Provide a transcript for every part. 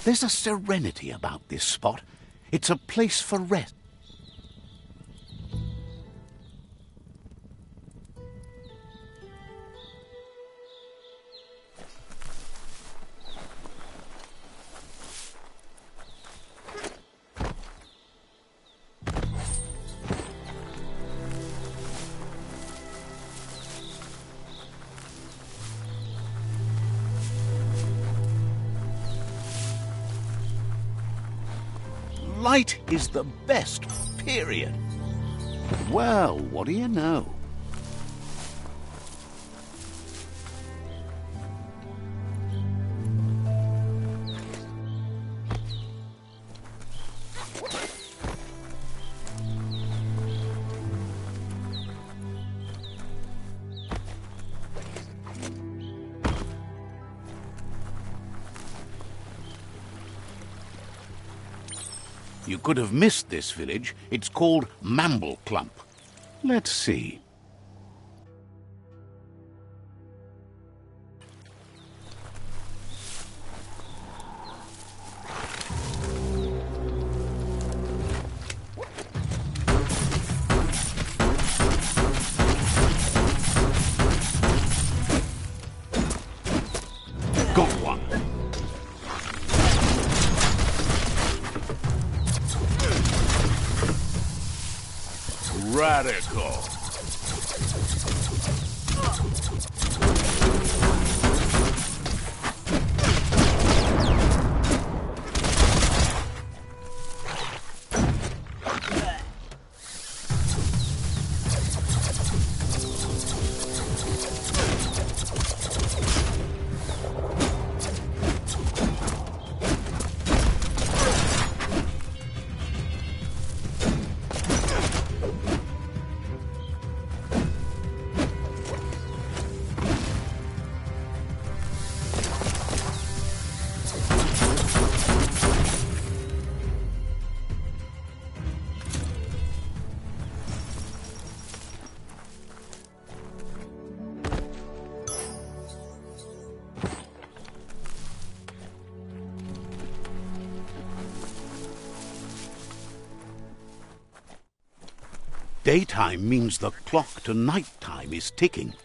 There's a serenity about this spot. It's a place for rest. Light is the best, period. Well, what do you know? You could have missed this village. It's called Mambleclump. Let's see. Got one. Radical. Daytime means the clock to nighttime is ticking.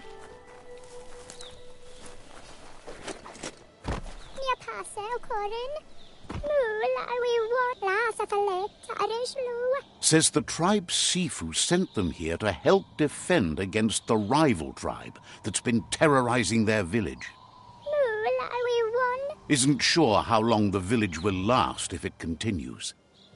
Says the tribe Sifu sent them here to help defend against the rival tribe that's been terrorizing their village. Isn't sure how long the village will last if it continues.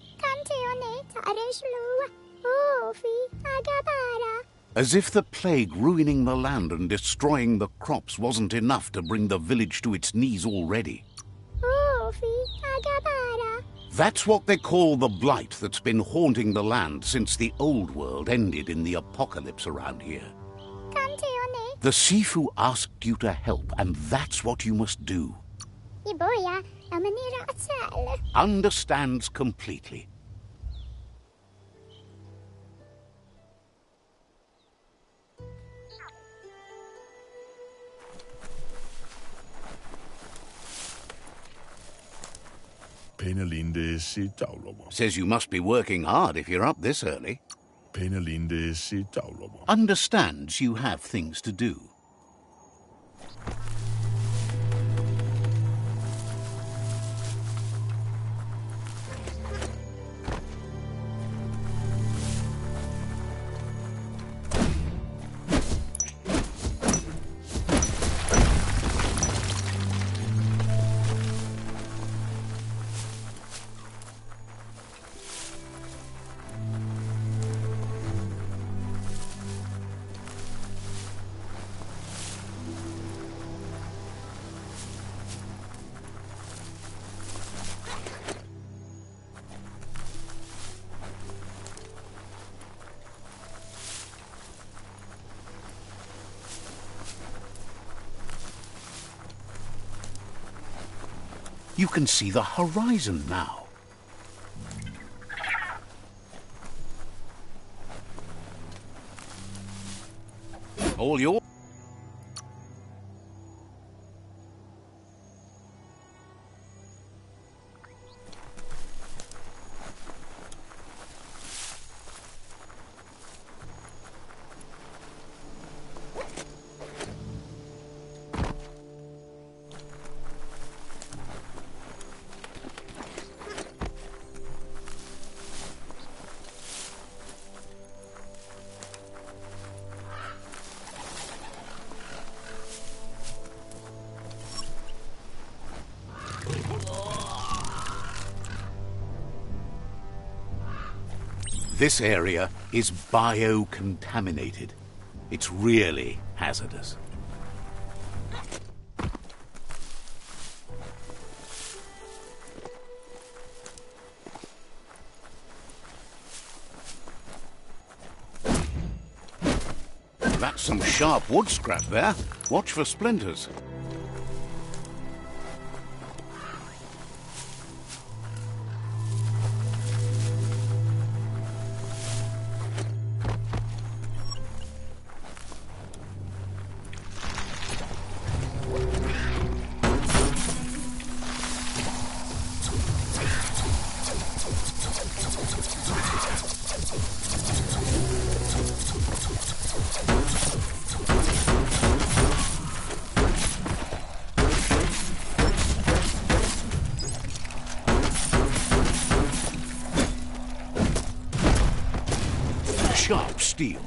As if the plague ruining the land and destroying the crops wasn't enough to bring the village to its knees already. That's what they call the blight that's been haunting the land since the old world ended in the apocalypse around here. The Sifu asked you to help, and that's what you must do. Understands completely. Says you must be working hard if you're up this early. Understands you have things to do. You can see the horizon now. All yours. This area is biocontaminated. It's really hazardous. That's some sharp wood scrap there. Watch for splinters. Sharp steel.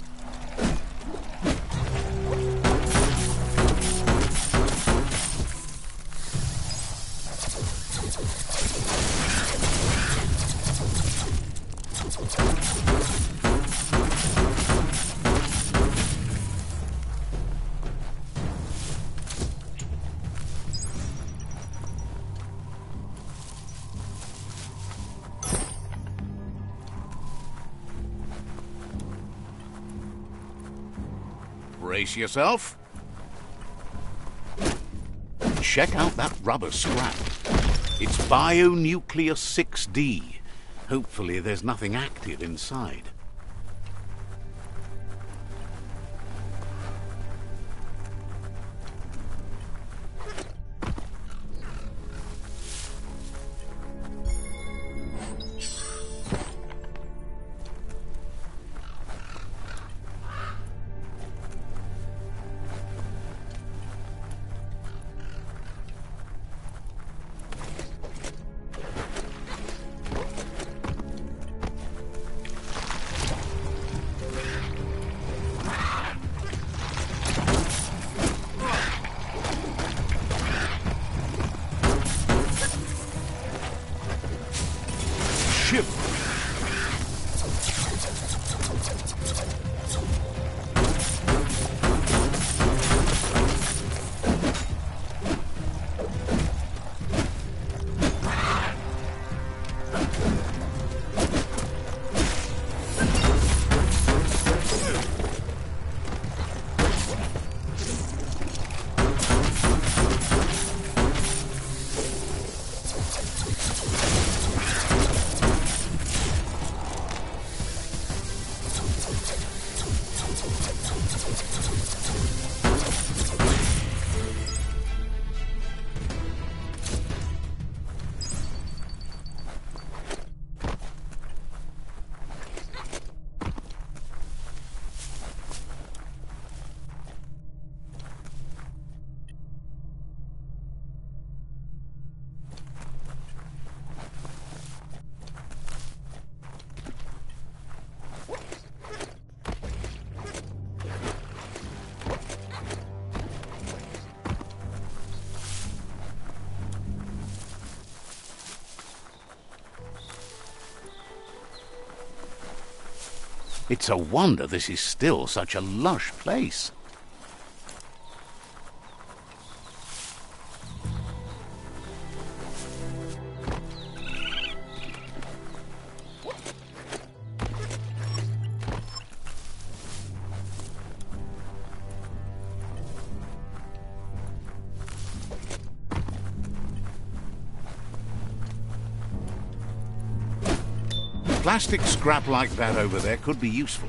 Brace yourself. Check out that rubber scrap. It's Bionuclear 6D. Hopefully there's nothing active inside. It's a wonder this is still such a lush place. Plastic scrap like that over there could be useful.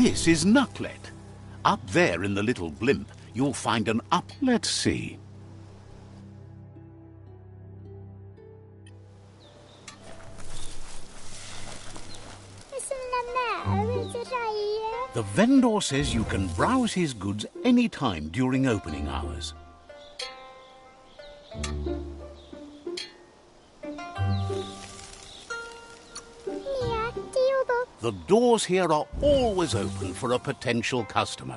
This is Knucklet. Up there in the little blimp, you'll find an up... Let's see. The vendor says you can browse his goods any time during opening hours. The doors here are always open for a potential customer.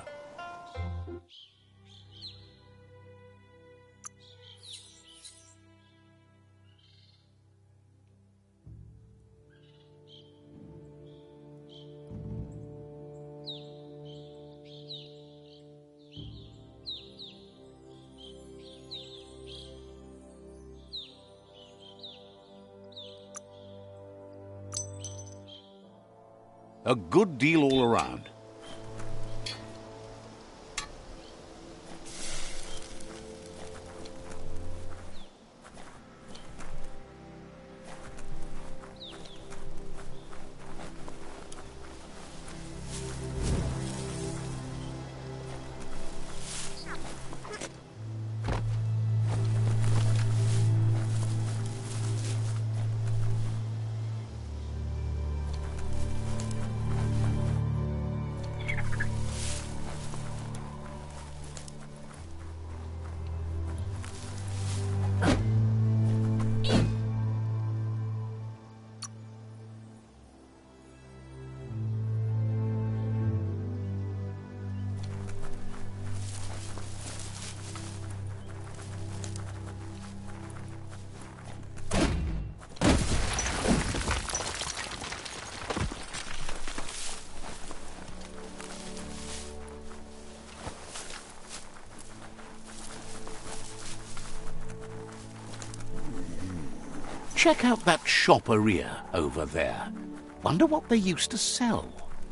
A good deal all around. Check out that shopperia over there. Wonder what they used to sell.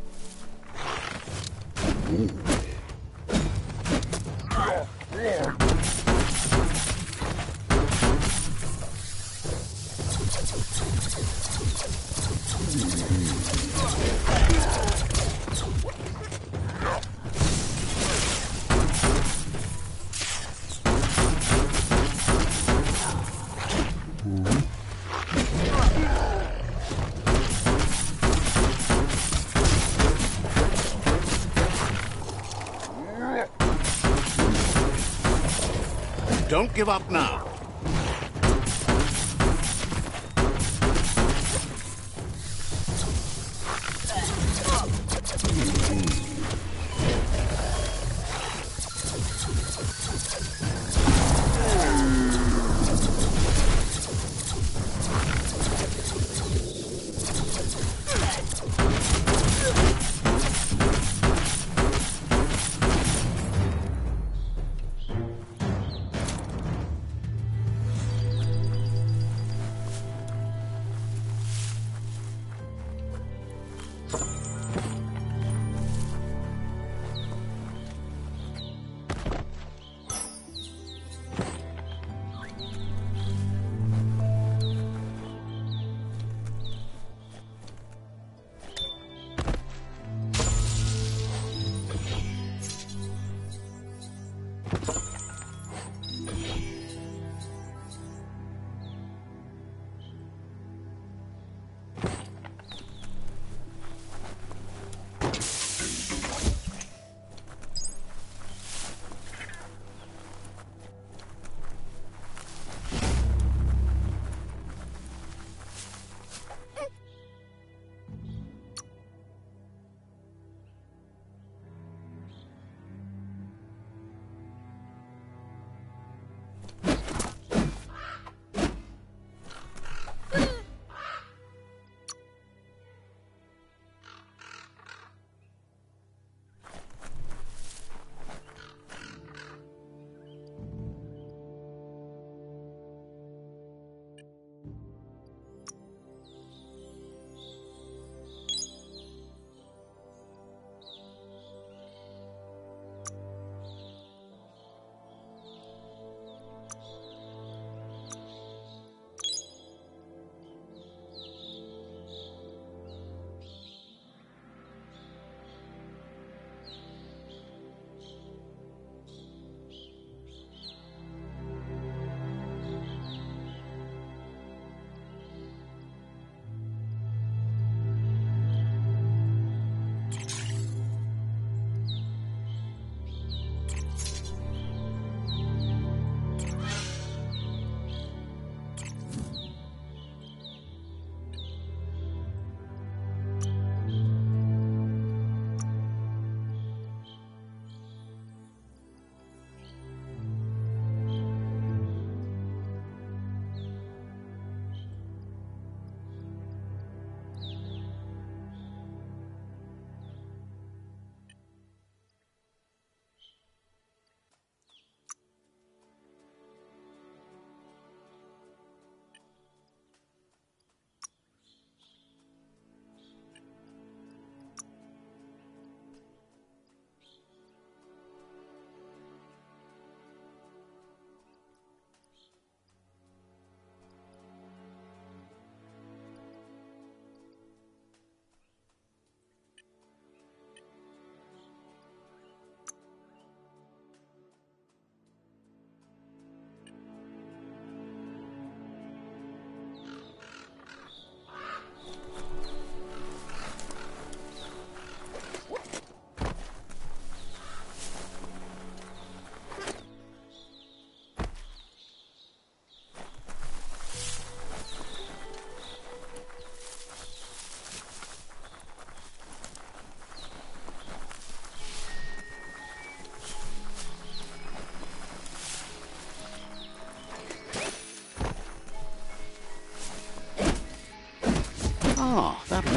Don't give up now.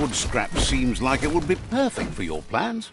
wood scrap seems like it would be perfect for your plans.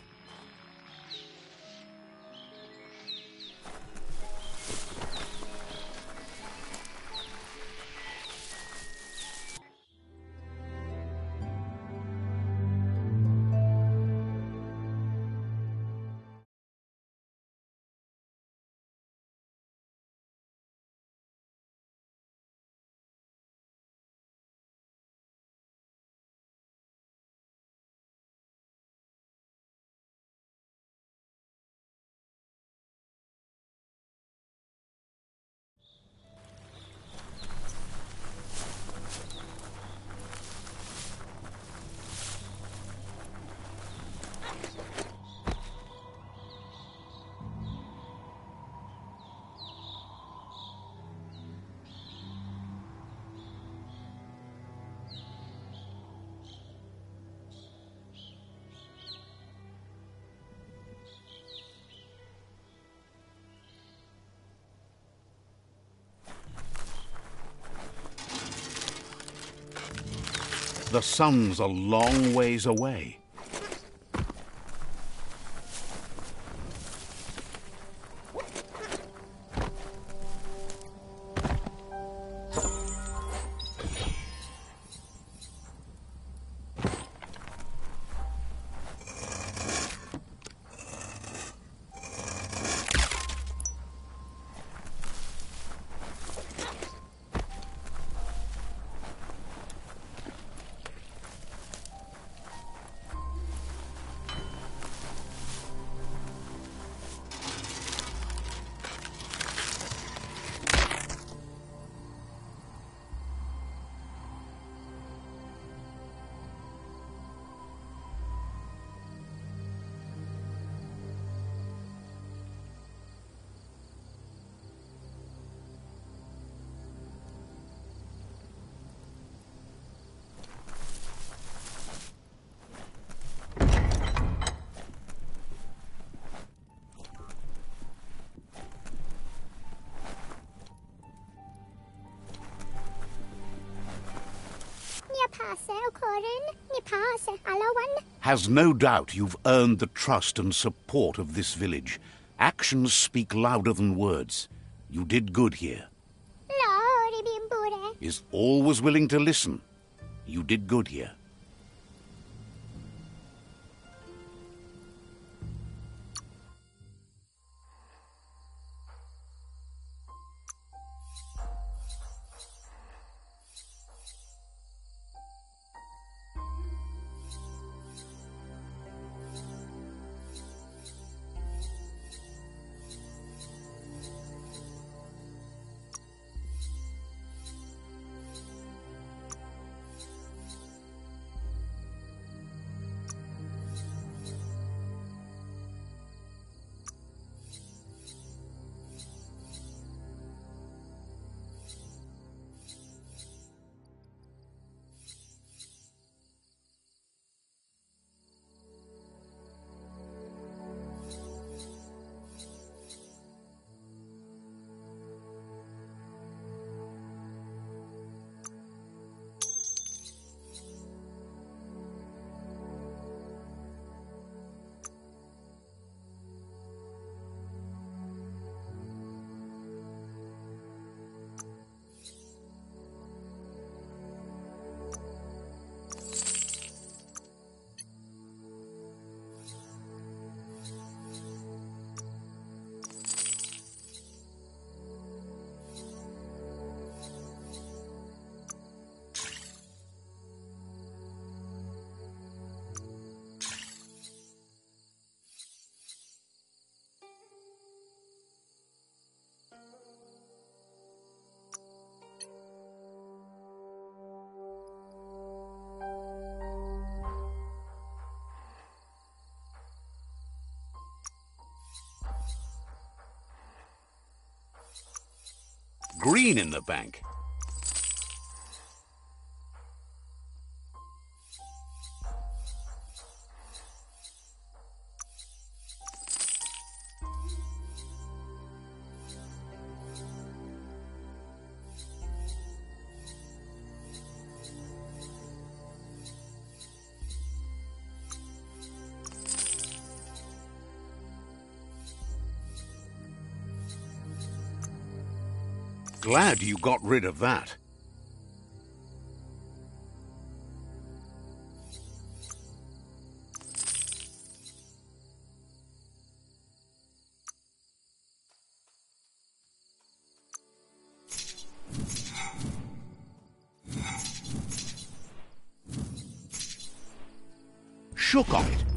The sun's a long ways away. Has no doubt you've earned the trust and support of this village. Actions speak louder than words. You did good here. Is always willing to listen. You did good here. Green in the bank. Glad you got rid of that. Shook on it.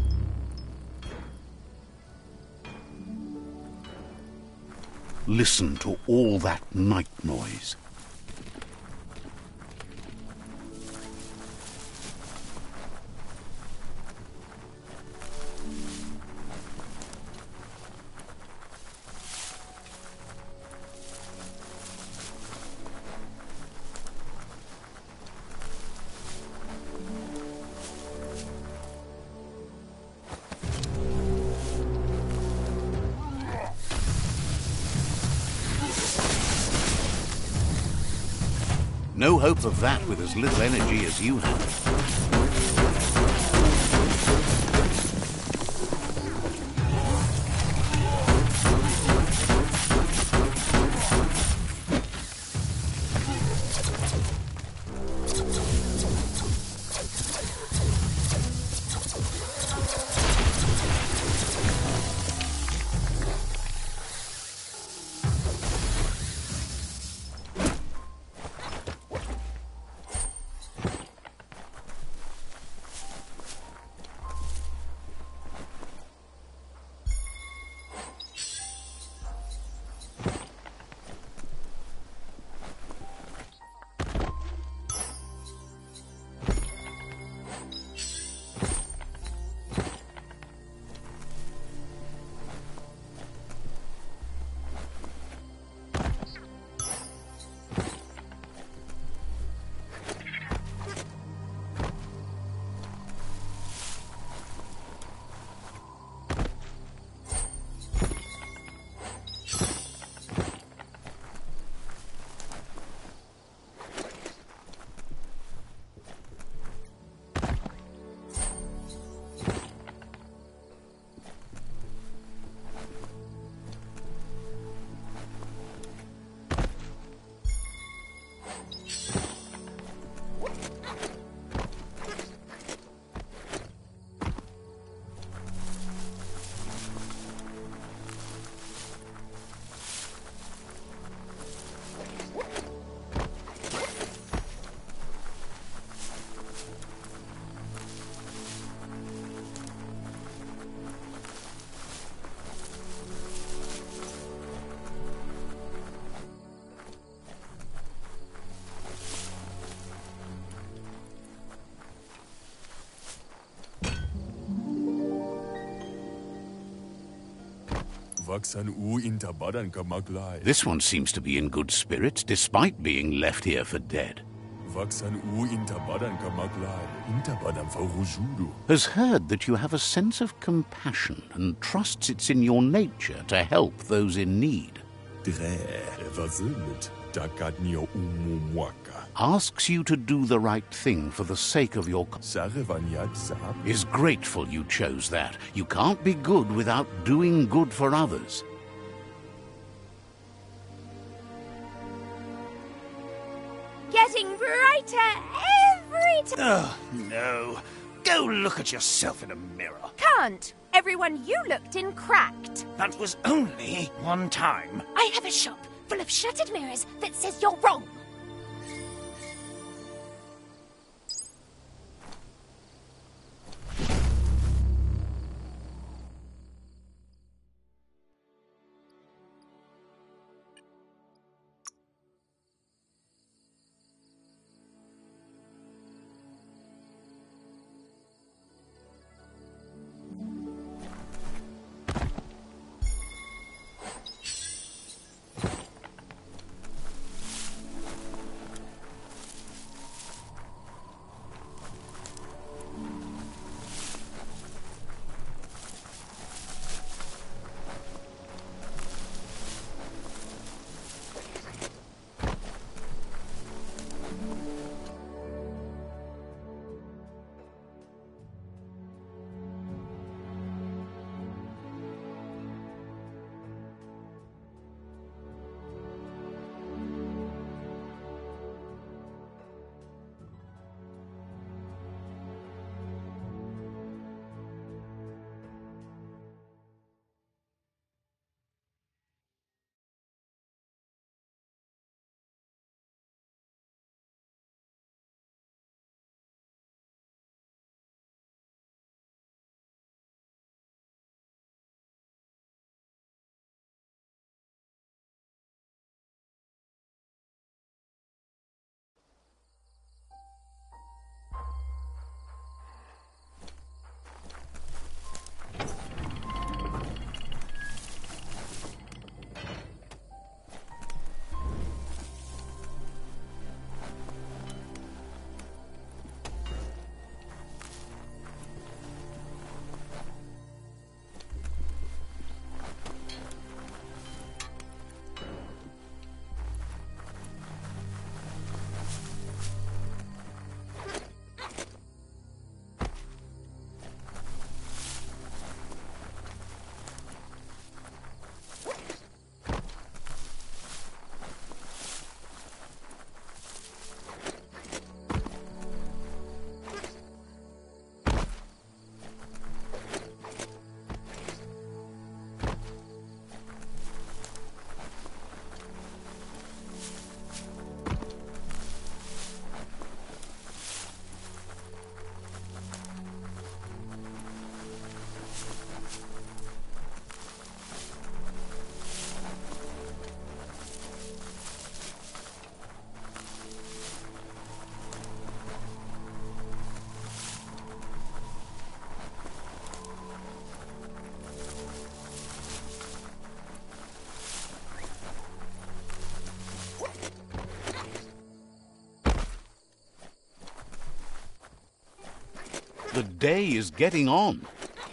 Listen to all that night noise. No hope of that with as little energy as you have. This one seems to be in good spirits, despite being left here for dead. Has heard that you have a sense of compassion and trusts it's in your nature to help those in need. Asks you to do the right thing for the sake of your is grateful you chose that. You can't be good without doing good for others. Getting brighter every time. Oh, no. Go look at yourself in a mirror. Can't. Everyone you looked in cracked. That was only one time. I have a shop full of shattered mirrors that says you're wrong. The day is getting on.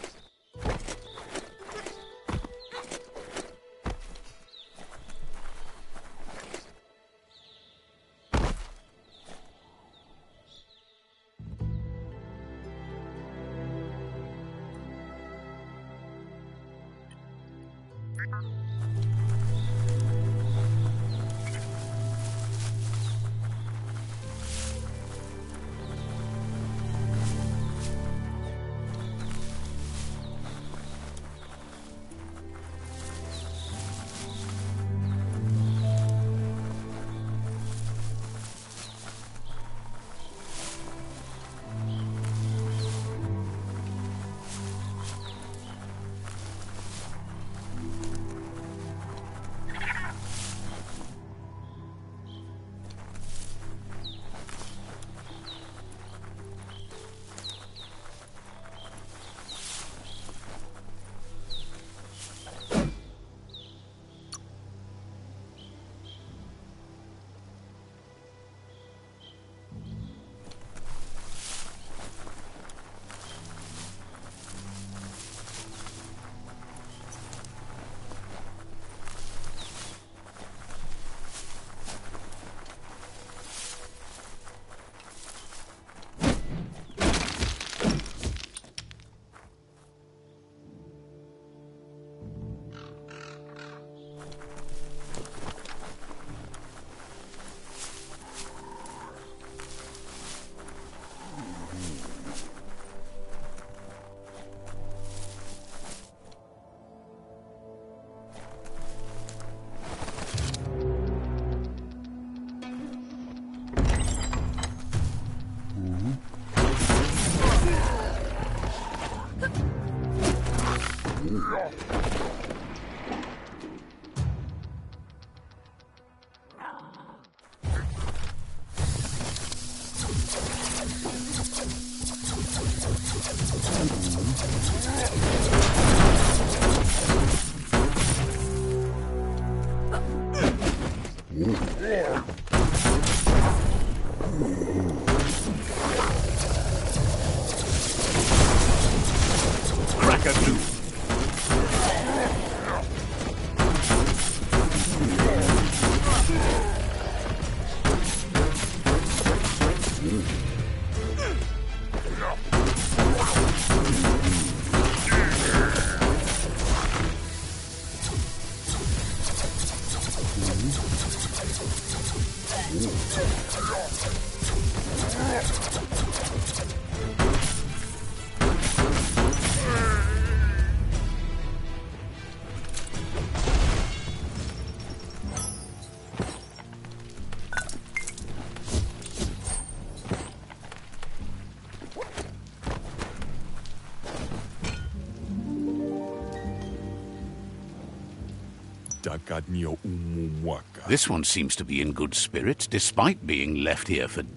This one seems to be in good spirits, despite being left here for...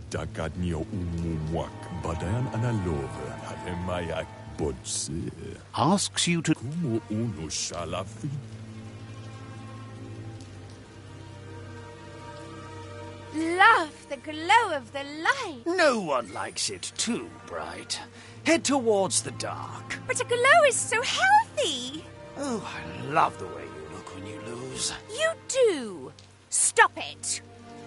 Asks you to... Love the glow of the light. No one likes it too bright. Head towards the dark. But a glow is so healthy. Oh, I love the way you look when you lose. You do. Stop it.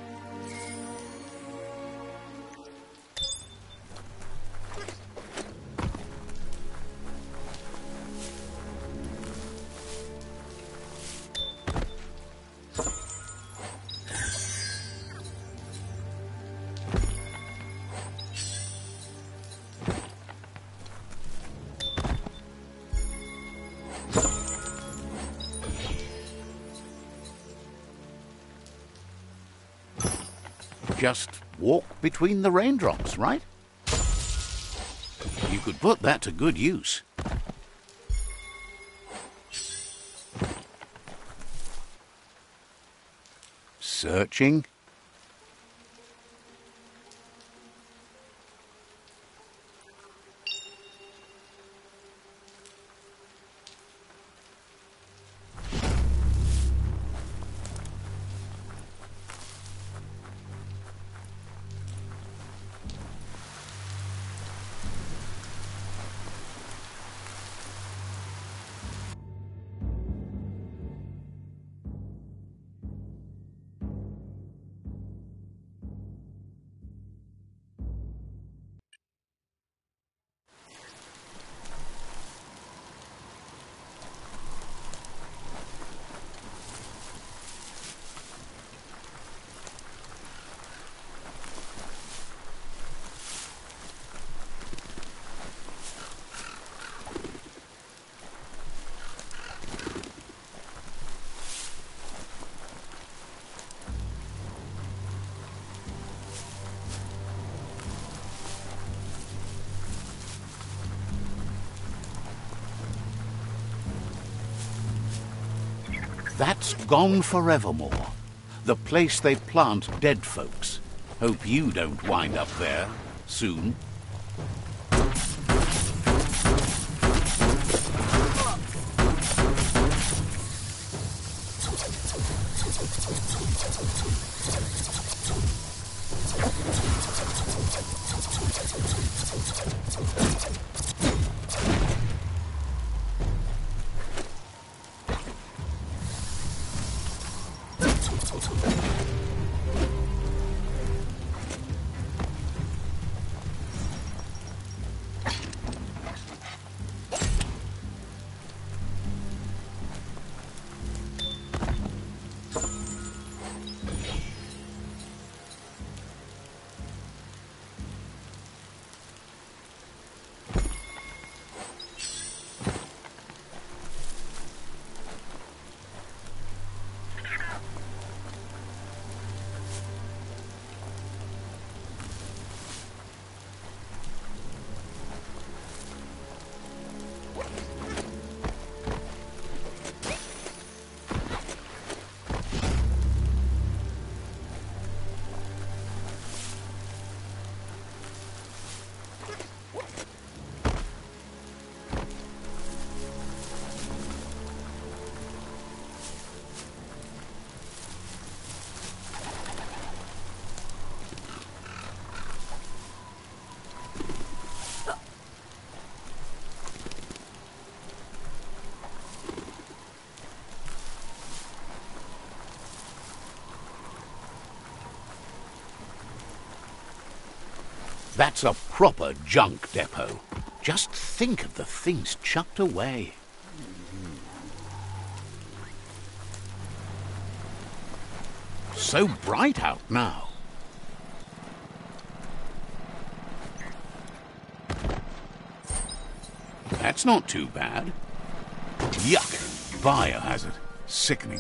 Just walk between the raindrops, right? You could put that to good use. Searching. That's gone forevermore. The place they plant dead folks. Hope you don't wind up there soon. That's a proper junk depot. Just think of the things chucked away. So bright out now. That's not too bad. Yuck! Biohazard. Sickening.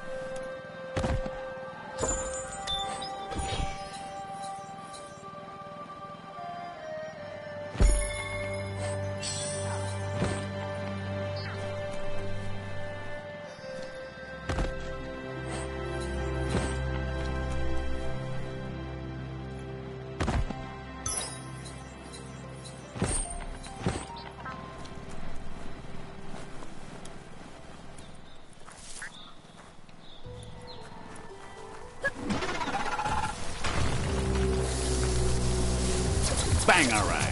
Bangarang!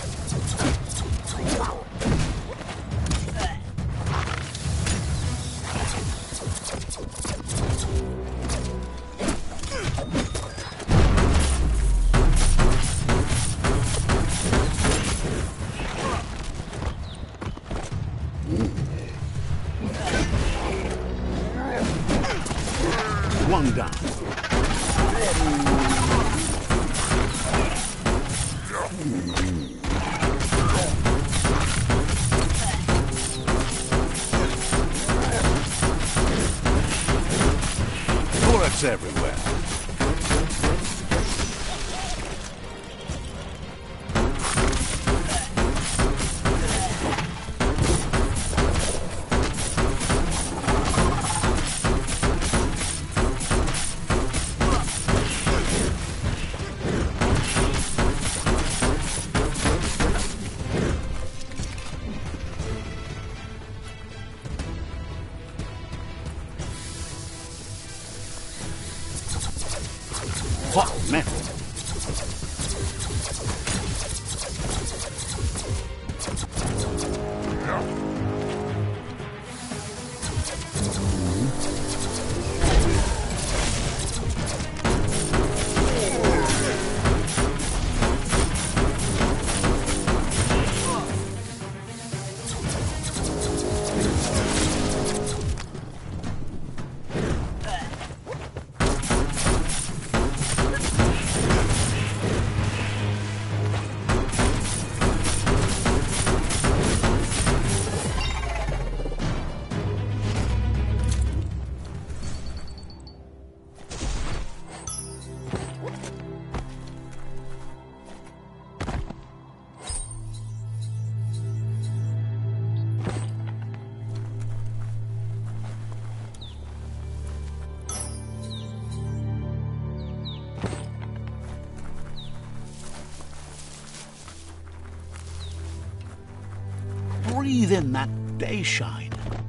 One down. Bullets everywhere. Hot metal. breathe in that day shine.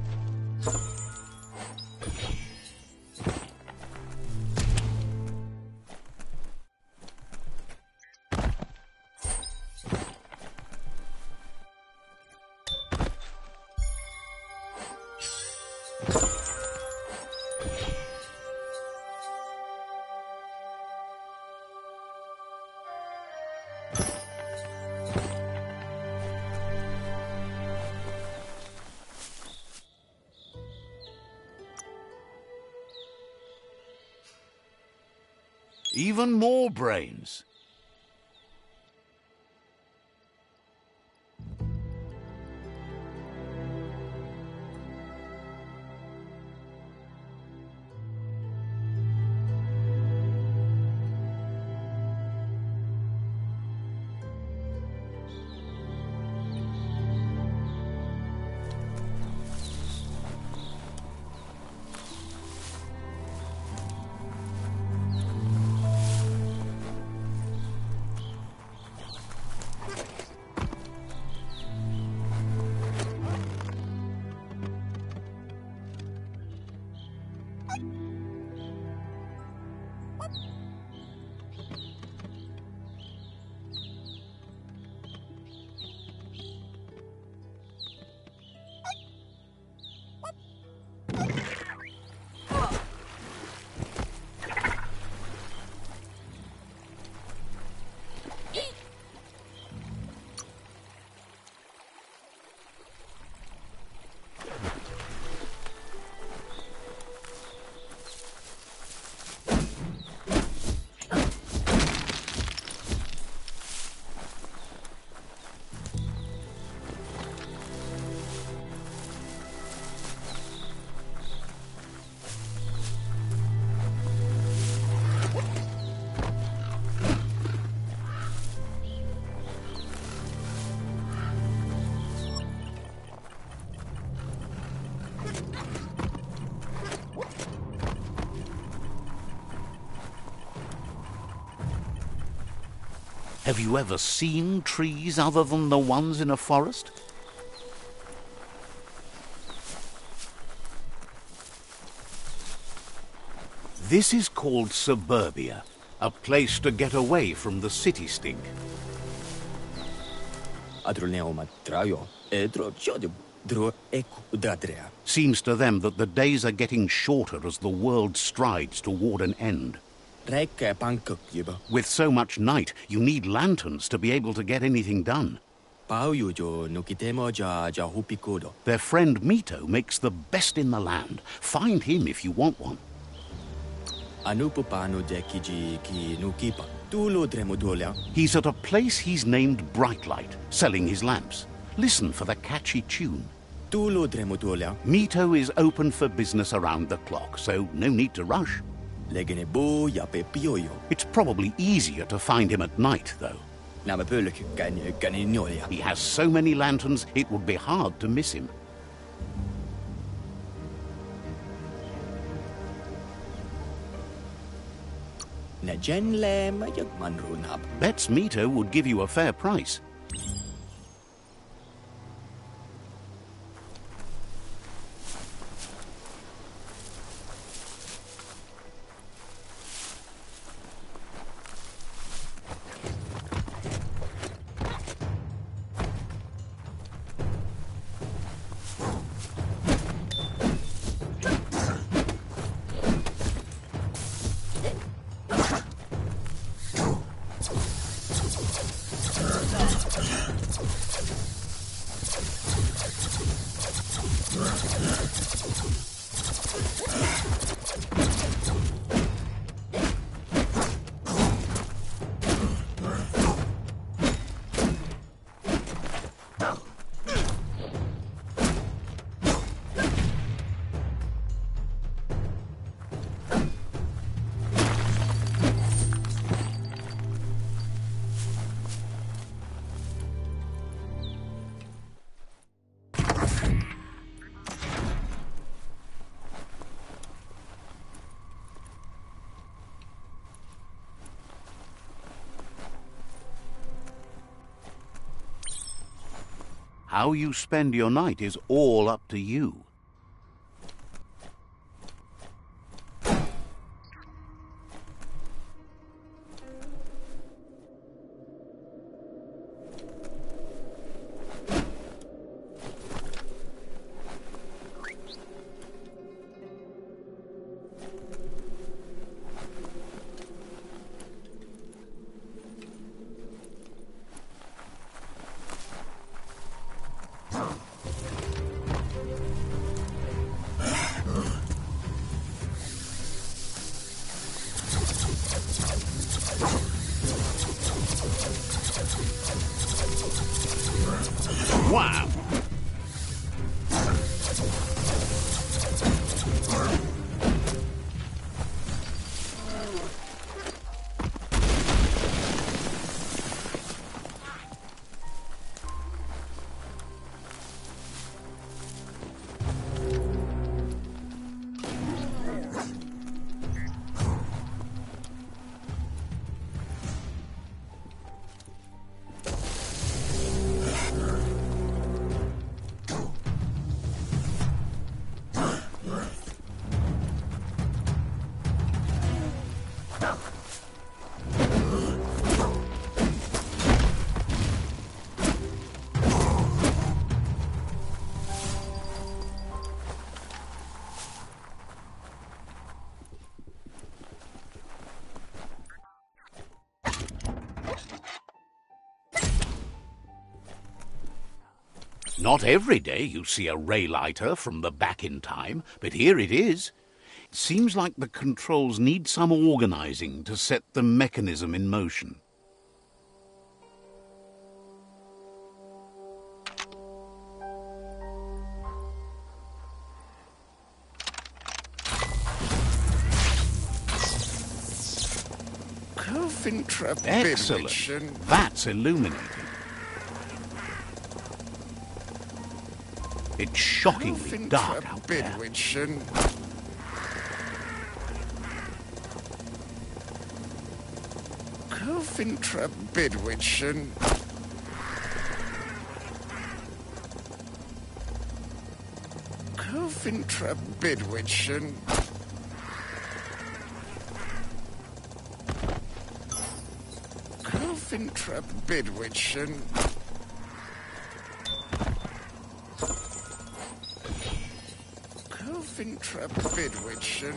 Even more brains. Have you ever seen trees other than the ones in a forest? This is called suburbia, a place to get away from the city stink. Seems to them that the days are getting shorter as the world strides toward an end. With so much night, you need lanterns to be able to get anything done. Their friend Mito makes the best in the land. Find him if you want one. He's at a place he's named Brightlight, selling his lamps. Listen for the catchy tune. Mito is open for business around the clock, so no need to rush. It's probably easier to find him at night, though. He has so many lanterns, it would be hard to miss him. Bets Mito would give you a fair price. How you spend your night is all up to you. Wow! Not every day you see a ray lighter from the back in time, but here it is. It seems like the controls need some organizing to set the mechanism in motion. Excellent. That's illuminating. It's shockingly dark out there. Cofintra Bidwitchen. Cofintra Bidwitchen. Cofintra Bidwitchen. Cofintra Bidwitchen.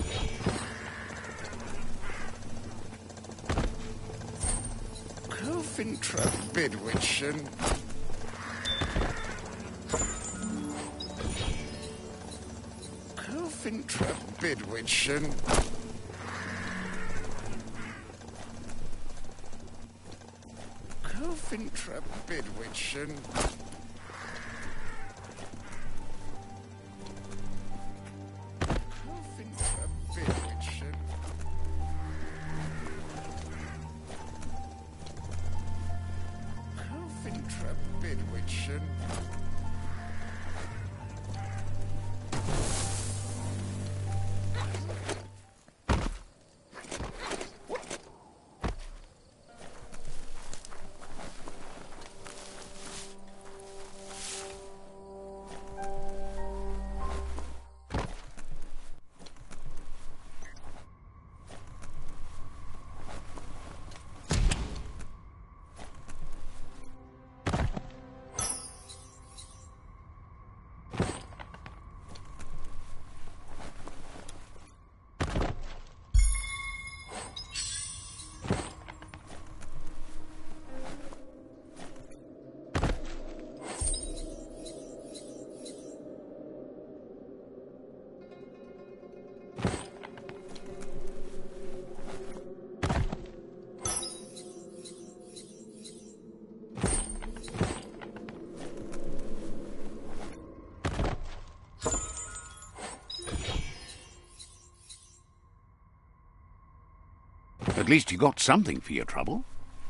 Cofintra Bidwitchen. Cofintra Bidwitchen. Cofintra Bidwitchen. At least you got something for your trouble.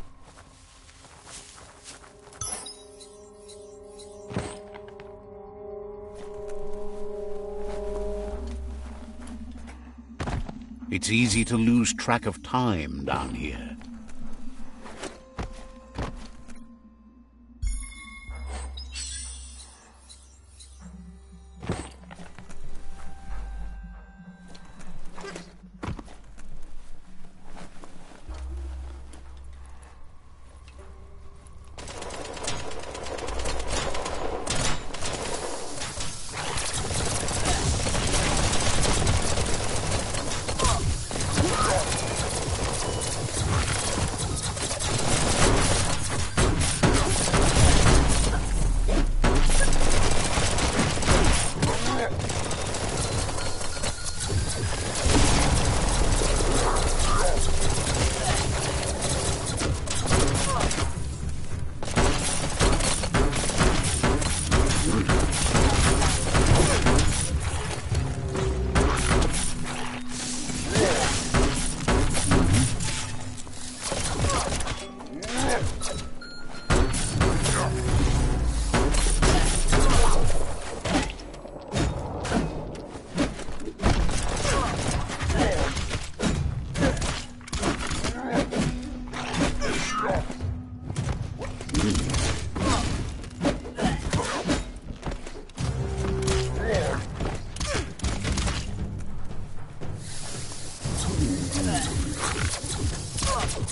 It's easy to lose track of time down here.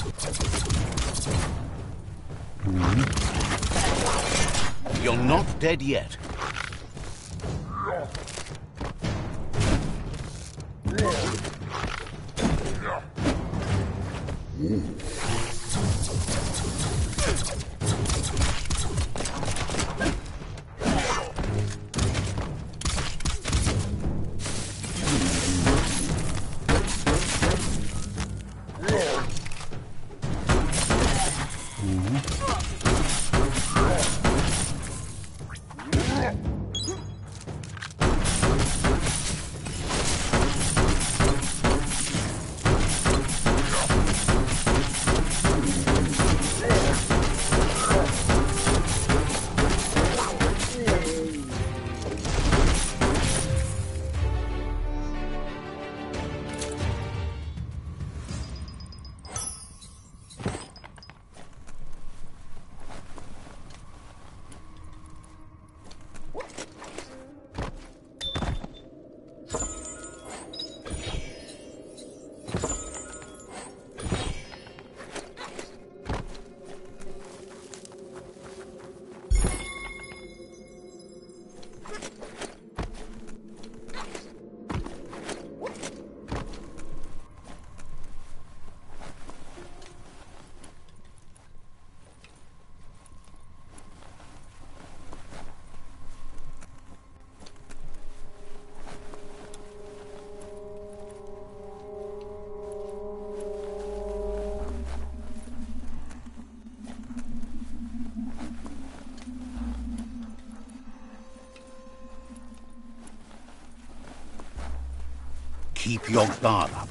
You're not dead yet. Keep your guard up.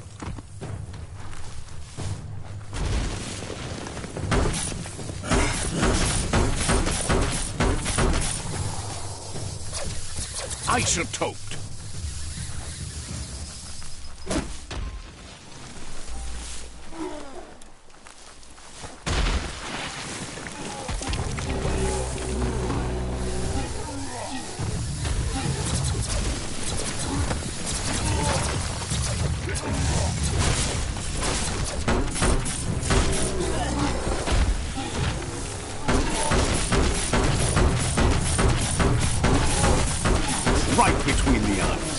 Isotoped. Right between the eyes.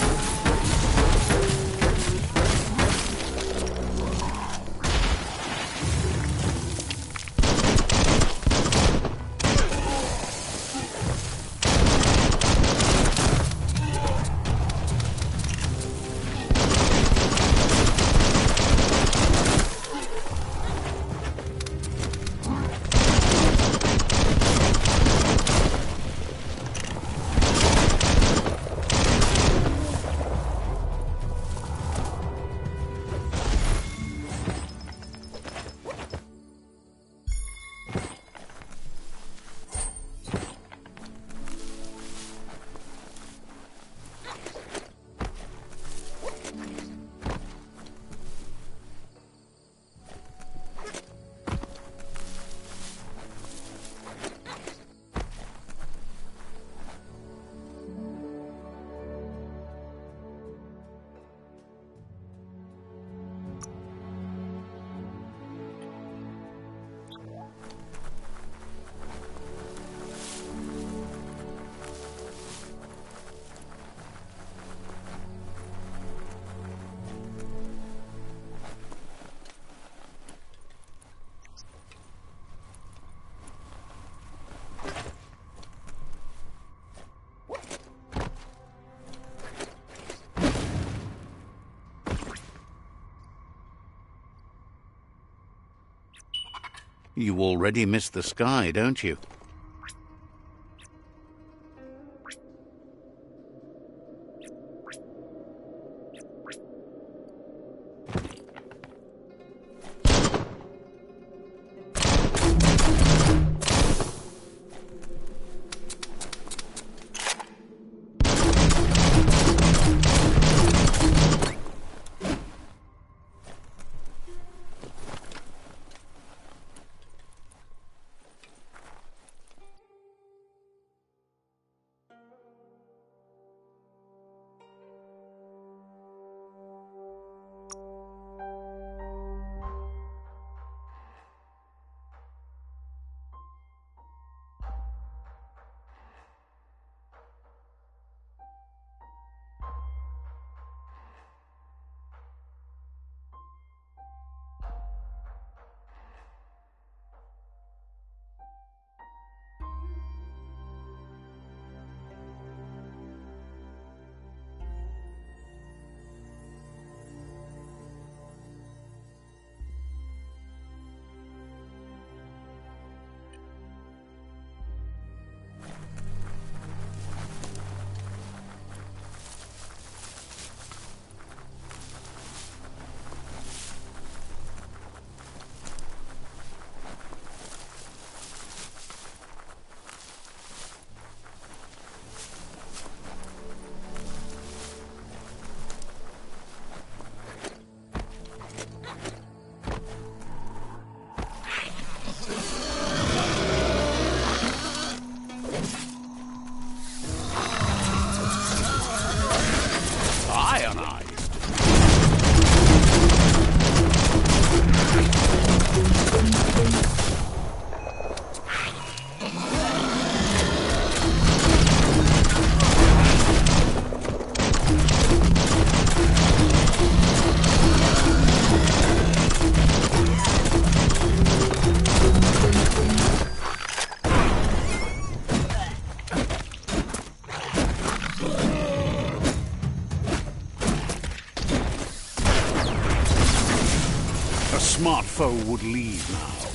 You already miss the sky, don't you? smart foe would leave now.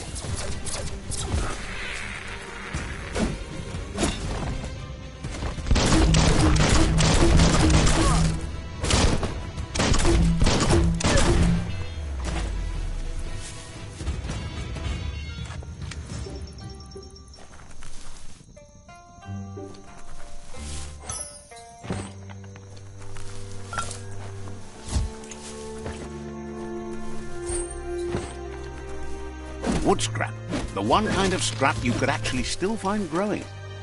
Wood scrap. The one kind of scrap you could actually still find growing.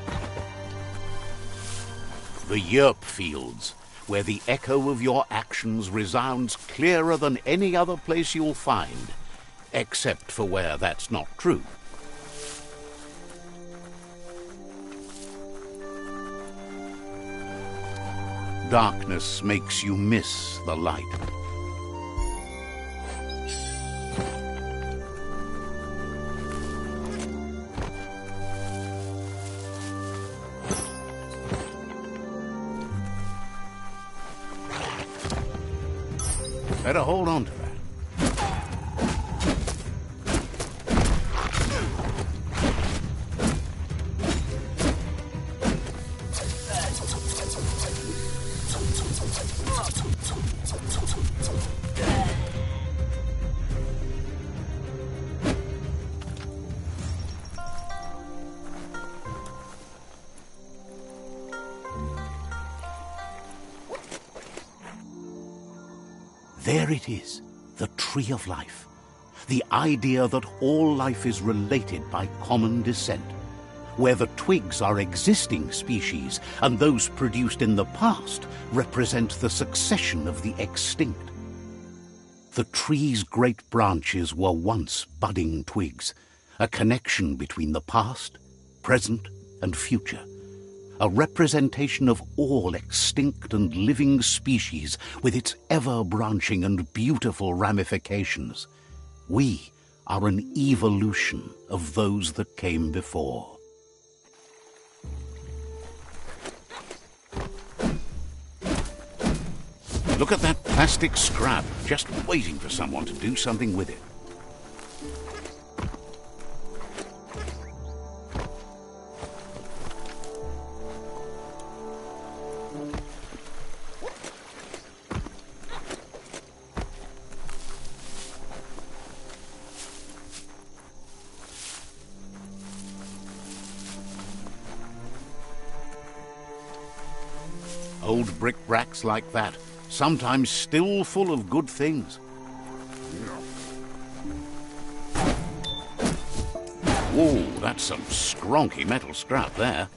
The Yerp Fields, where the echo of your actions resounds clearer than any other place you'll find, except for where that's not true. Darkness makes you miss the light. Better hold on to that. There it is, the Tree of Life. The idea that all life is related by common descent, where the twigs are existing species and those produced in the past represent the succession of the extinct. The tree's great branches were once budding twigs, a connection between the past, present, and future. A representation of all extinct and living species with its ever-branching and beautiful ramifications. We are an evolution of those that came before. Look at that plastic scrap, just waiting for someone to do something with it. Old brick-bracks like that, sometimes still full of good things. Whoa, that's some skronky metal scrap there.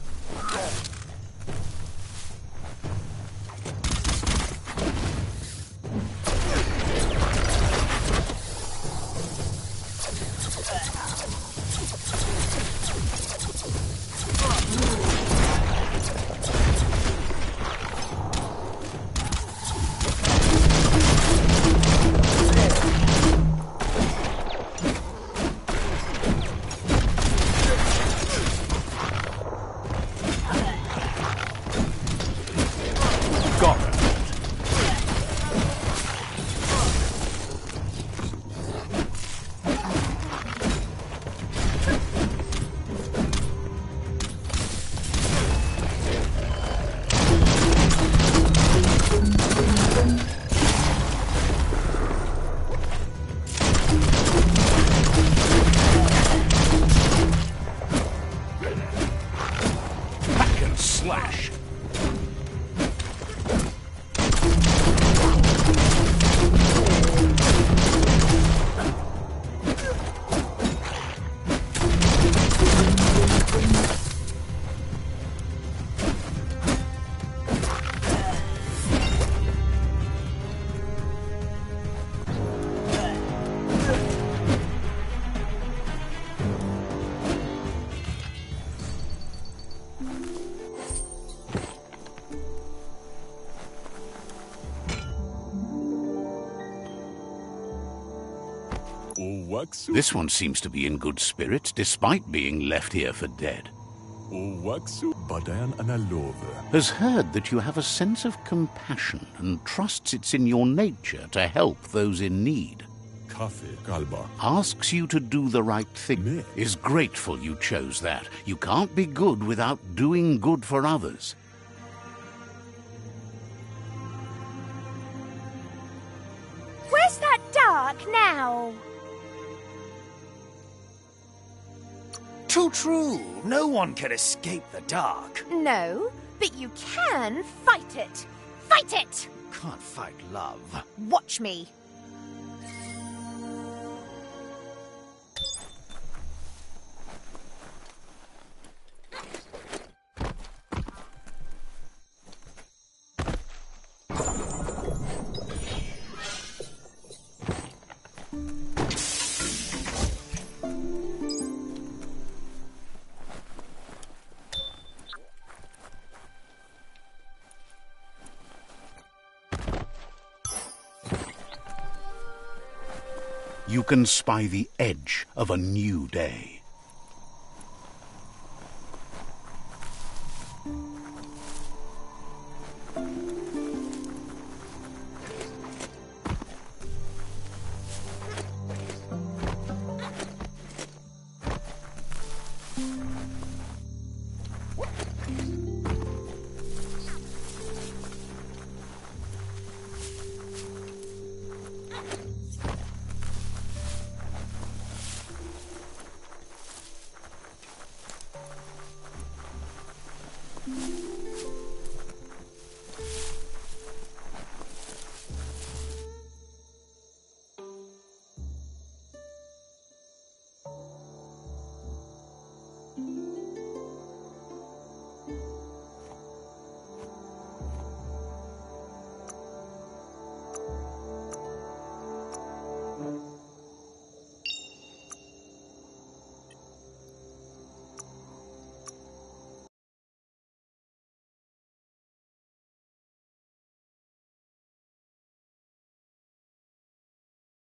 Slash. This one seems to be in good spirits, despite being left here for dead. Has heard that you have a sense of compassion and trusts it's in your nature to help those in need. asks you to do the right thing, is grateful you chose that. You can't be good without doing good for others. Where's that dark now? Too true. No one can escape the dark. No, but you can fight it. Fight it! Can't fight love. Watch me. You can spy the edge of a new day.